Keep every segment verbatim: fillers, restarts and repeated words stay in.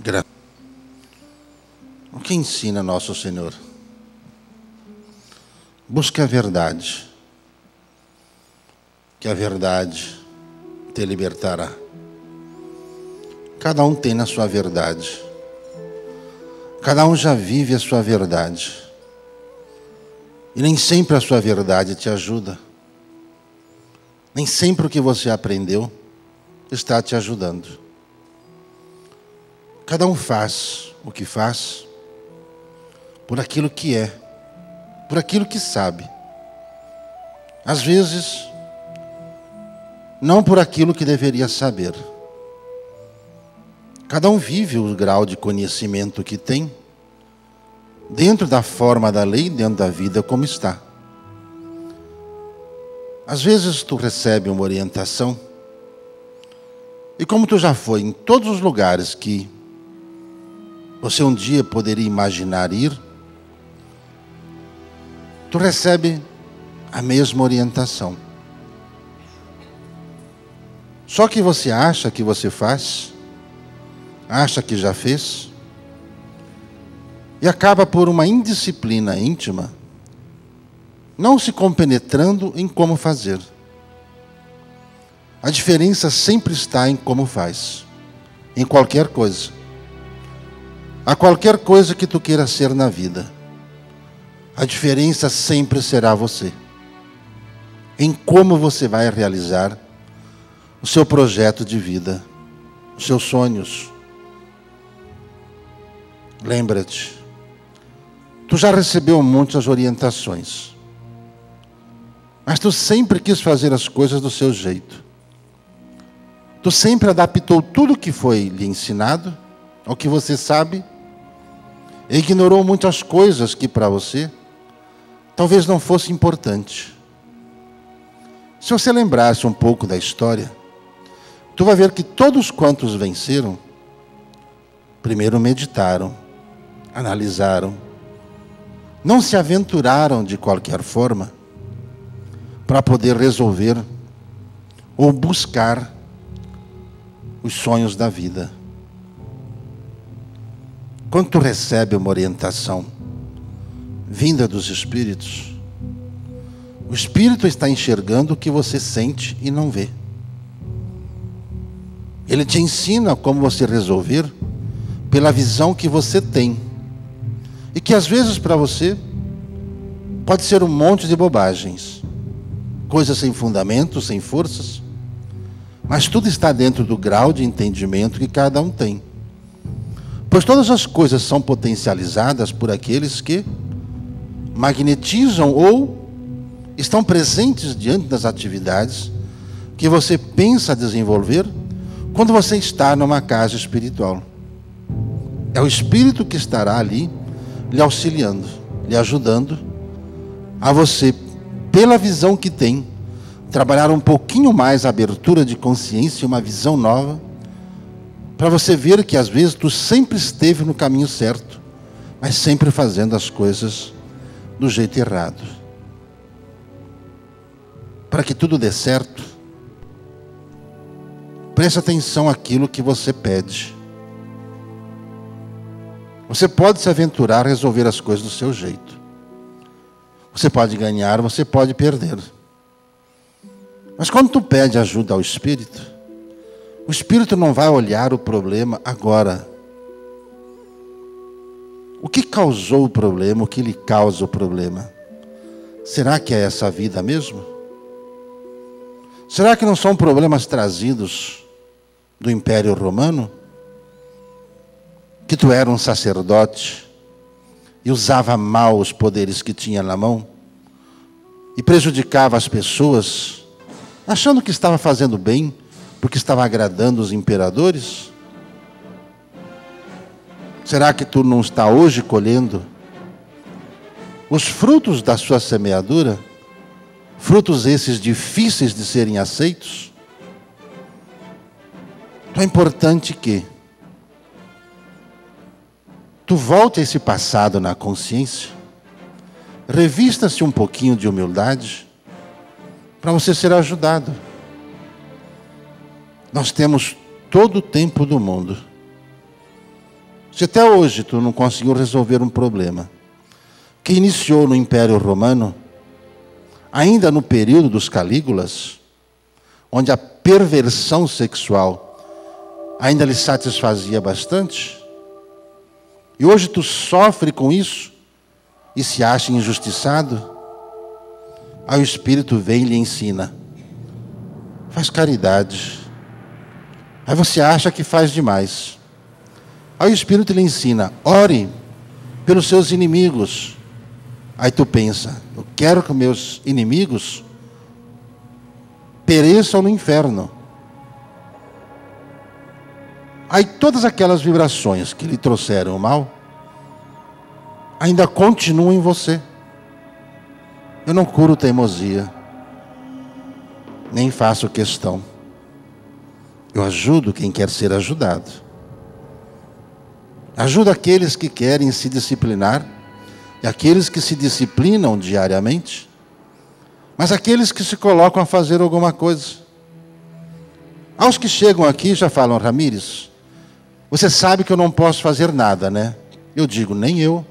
Gra- O que ensina nosso Senhor? Busque a verdade, que a verdade te libertará. Cada um tem na sua verdade. Cada um já vive a sua verdade. E nem sempre a sua verdade te ajuda. Nem sempre o que você aprendeu está te ajudando. Cada um faz o que faz por aquilo que é, por aquilo que sabe. Às vezes, não por aquilo que deveria saber. Cada um vive o grau de conhecimento que tem, dentro da forma da lei, dentro da vida como está. Às vezes tu recebe uma orientação, e como tu já foi em todos os lugares que você um dia poderia imaginar ir, tu recebe a mesma orientação. Só que você acha que você faz, acha que já fez, e acaba por uma indisciplina íntima, não se compenetrando em como fazer. A diferença sempre está em como faz, em qualquer coisa. A qualquer coisa que tu queira ser na vida, a diferença sempre será você. Em como você vai realizar o seu projeto de vida, os seus sonhos. Lembra-te, tu já recebeu muitas orientações, mas tu sempre quis fazer as coisas do seu jeito. Tu sempre adaptou tudo que foi lhe ensinado ao que você sabe, e ignorou muitas coisas que para você talvez não fosse importante. Se você lembrasse um pouco da história, tu vai ver que todos quantos venceram, primeiro meditaram, analisaram, não se aventuraram de qualquer forma para poder resolver ou buscar os sonhos da vida. Quando tu recebe uma orientação vinda dos Espíritos, o Espírito está enxergando o que você sente e não vê. Ele te ensina como você resolver pela visão que você tem. E que às vezes para você pode ser um monte de bobagens, coisas sem fundamento, sem forças, mas tudo está dentro do grau de entendimento que cada um tem. Pois todas as coisas são potencializadas por aqueles que magnetizam ou estão presentes diante das atividades que você pensa desenvolver quando você está numa casa espiritual. É o Espírito que estará ali lhe auxiliando, lhe ajudando a você, pela visão que tem, trabalhar um pouquinho mais a abertura de consciência, uma visão nova, para você ver que às vezes tu sempre esteve no caminho certo, mas sempre fazendo as coisas do jeito errado. Para que tudo dê certo, preste atenção àquilo que você pede. Você pode se aventurar a resolver as coisas do seu jeito. Você pode ganhar, você pode perder. Mas quando tu pede ajuda ao Espírito, o Espírito não vai olhar o problema agora. O que causou o problema? O que lhe causa o problema? Será que é essa vida mesmo? Será que não são problemas trazidos do Império Romano? Que tu era um sacerdote e usava mal os poderes que tinha na mão e prejudicava as pessoas, achando que estava fazendo bem, porque estava agradando os imperadores? Será que tu não está hoje colhendo os frutos da sua semeadura? Frutos esses difíceis de serem aceitos? Então é importante que tu volte a esse passado na consciência, revista-se um pouquinho de humildade, para você ser ajudado. Nós temos todo o tempo do mundo. Se até hoje tu não conseguiu resolver um problema que iniciou no Império Romano, ainda no período dos Calígulas, onde a perversão sexual ainda lhe satisfazia bastante, e hoje tu sofre com isso e se acha injustiçado, aí o Espírito vem e lhe ensina: faz caridade. Aí você acha que faz demais. Aí o Espírito lhe ensina: ore pelos seus inimigos. Aí tu pensa: eu quero que meus inimigos pereçam no inferno. Aí todas aquelas vibrações que lhe trouxeram o mal ainda continuam em você. Eu não curo teimosia, nem faço questão. Eu ajudo quem quer ser ajudado. Ajudo aqueles que querem se disciplinar e aqueles que se disciplinam diariamente, mas aqueles que se colocam a fazer alguma coisa. Aos que chegam aqui já falam: Ramires, você sabe que eu não posso fazer nada, né? Eu digo: nem eu.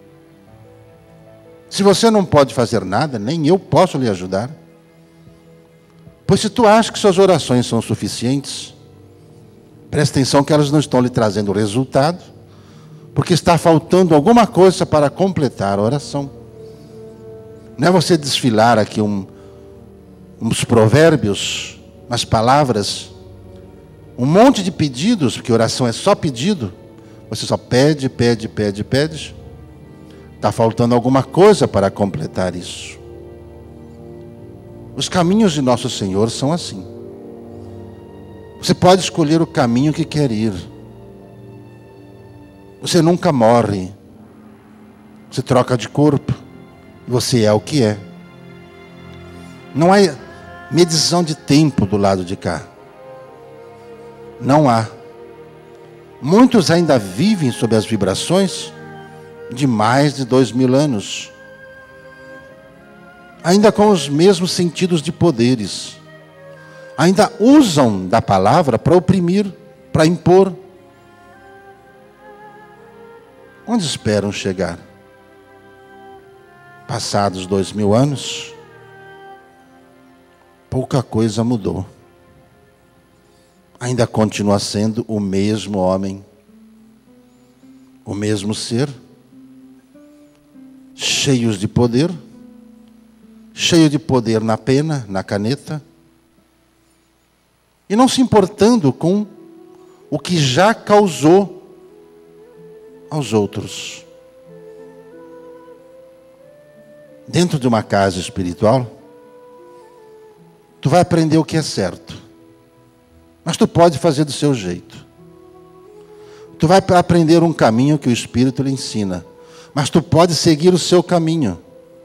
Se você não pode fazer nada, nem eu posso lhe ajudar. Pois se tu acha que suas orações são suficientes, presta atenção que elas não estão lhe trazendo resultado, porque está faltando alguma coisa para completar a oração. Não é você desfilar aqui um, uns provérbios, umas palavras, um monte de pedidos, porque oração é só pedido. Você só pede, pede, pede, pede. Está faltando alguma coisa para completar isso. Os caminhos de Nosso Senhor são assim. Você pode escolher o caminho que quer ir. Você nunca morre. Você troca de corpo. Você é o que é. Não há medição de tempo do lado de cá. Não há. Muitos ainda vivem sob as vibrações de mais de dois mil anos. Ainda com os mesmos sentidos de poderes. Ainda usam da palavra para oprimir, para impor. Onde esperam chegar? Passados dois mil anos, pouca coisa mudou. Ainda continua sendo o mesmo homem, o mesmo ser, cheios de poder, cheio de poder na pena, na caneta, e não se importando com o que já causou aos outros. Dentro de uma casa espiritual, tu vai aprender o que é certo, mas tu pode fazer do seu jeito. Tu vai aprender um caminho que o Espírito lhe ensina, mas tu pode seguir o seu caminho.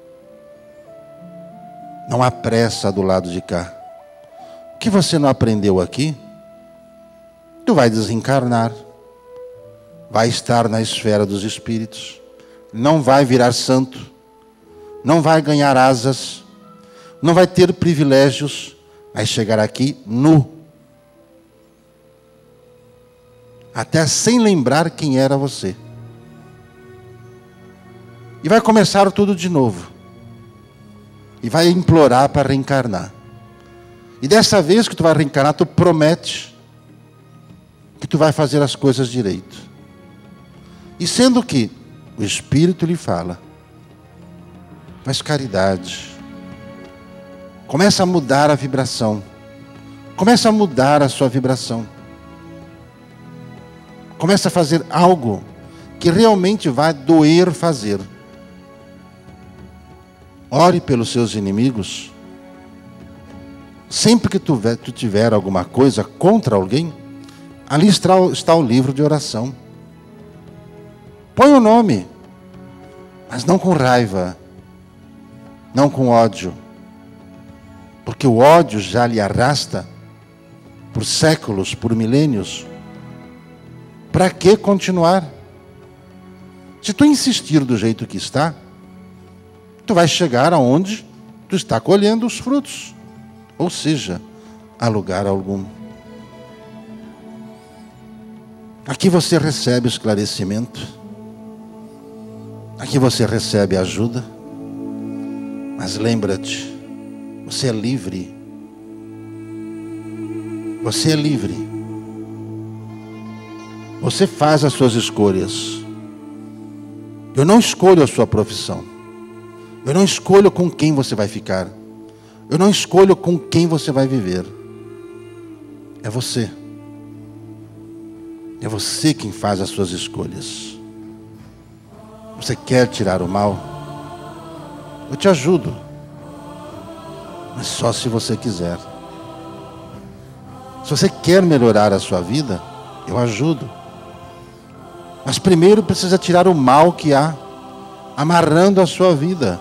Não há pressa do lado de cá. O que você não aprendeu aqui, tu vai desencarnar, vai estar na esfera dos espíritos, não vai virar santo, não vai ganhar asas, não vai ter privilégios, vai chegar aqui nu, até sem lembrar quem era você. E vai começar tudo de novo. E vai implorar para reencarnar. E dessa vez que tu vai reencarnar, tu promete que tu vai fazer as coisas direito. E sendo que o Espírito lhe fala: faz caridade. Começa a mudar a vibração. Começa a mudar a sua vibração. Começa a fazer algo que realmente vai doer fazer. Ore pelos seus inimigos. Sempre que tu, tu tiver alguma coisa contra alguém, ali está, está o livro de oração. Põe o nome, mas não com raiva, não com ódio, porque o ódio já lhe arrasta por séculos, por milênios. Para que continuar? Se tu insistir do jeito que está, tu vai chegar aonde tu está colhendo os frutos, ou seja, a lugar algum. Aqui você recebe esclarecimento. Aqui você recebe ajuda. Mas lembra-te, você é livre. Você é livre. Você faz as suas escolhas. Eu não escolho a sua profissão. Eu não escolho com quem você vai ficar. Eu não escolho com quem você vai viver. É você. É você quem faz as suas escolhas. Você quer tirar o mal? Eu te ajudo. Mas só se você quiser. Se você quer melhorar a sua vida, eu ajudo. Mas primeiro precisa tirar o mal que há amarrando a sua vida.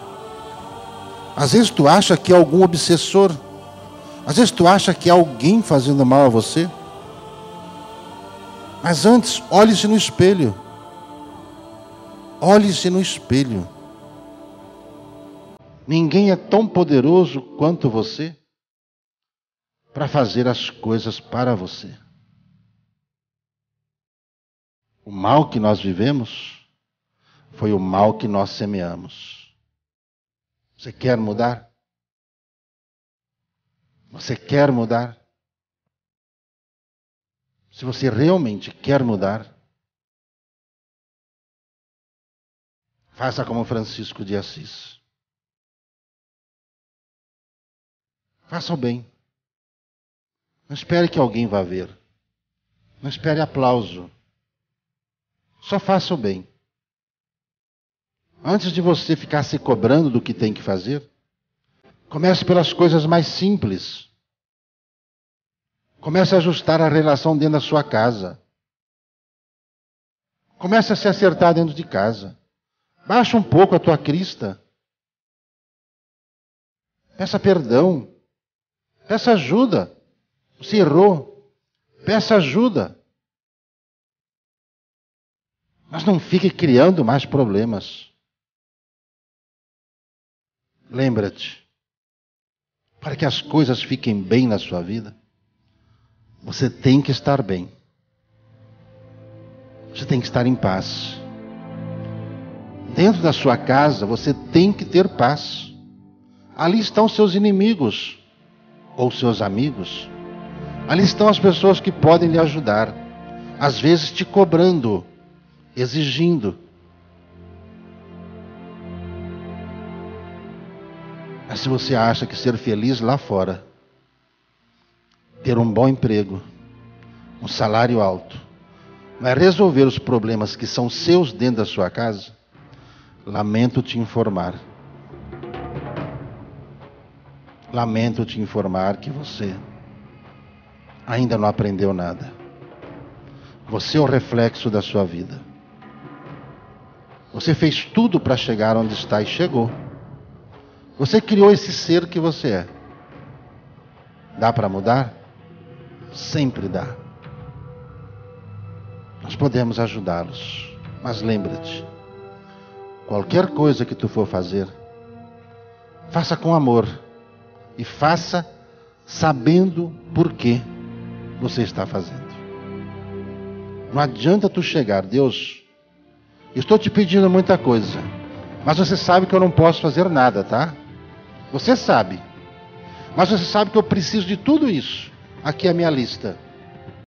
Às vezes tu acha que é algum obsessor. Às vezes tu acha que é alguém fazendo mal a você. Mas antes, olhe-se no espelho. Olhe-se no espelho. Ninguém é tão poderoso quanto você para fazer as coisas para você. O mal que nós vivemos foi o mal que nós semeamos. Você quer mudar? Você quer mudar? Se você realmente quer mudar, faça como Francisco de Assis. Faça o bem. Não espere que alguém vá ver. Não espere aplauso. Só faça o bem. Antes de você ficar se cobrando do que tem que fazer, comece pelas coisas mais simples. Comece a ajustar a relação dentro da sua casa. Comece a se acertar dentro de casa. Baixa um pouco a tua crista. Peça perdão. Peça ajuda. Você errou. Peça ajuda. Mas não fique criando mais problemas. Lembra-te, para que as coisas fiquem bem na sua vida, você tem que estar bem. Você tem que estar em paz. Dentro da sua casa, você tem que ter paz. Ali estão seus inimigos ou seus amigos. Ali estão as pessoas que podem lhe ajudar, às vezes te cobrando, exigindo. Mas se você acha que ser feliz lá fora, ter um bom emprego, um salário alto, vai resolver os problemas que são seus dentro da sua casa, lamento te informar. Lamento te informar que você ainda não aprendeu nada. Você é o reflexo da sua vida. Você fez tudo para chegar onde está e chegou. Você criou esse ser que você é. Dá para mudar? Sempre dá. Nós podemos ajudá-los. Mas lembra-te, qualquer coisa que tu for fazer, faça com amor. E faça sabendo por que você está fazendo. Não adianta tu chegar, Deus, eu estou te pedindo muita coisa, mas você sabe que eu não posso fazer nada, tá? Você sabe. Mas você sabe que eu preciso de tudo isso. Aqui é a minha lista.